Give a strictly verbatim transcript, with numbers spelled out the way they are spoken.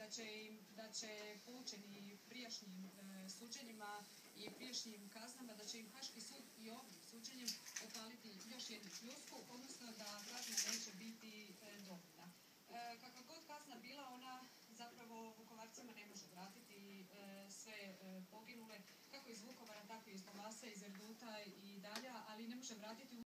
će, im, da će poučeni prijašnjim e, suđenjima i prijašnjim kaznama, da će im Haški sud i ovim suđenjem opaliti još jednu pljusku, odnosno da kazna neće biti e, dovoljna. E, kakva god kazna bila, ona zapravo Vukovarcima ne može vratiti e, sve e, poginule, kako iz Vukovara, tako i iz Lovasa, iz Erduta i dalje, ali ne može vratiti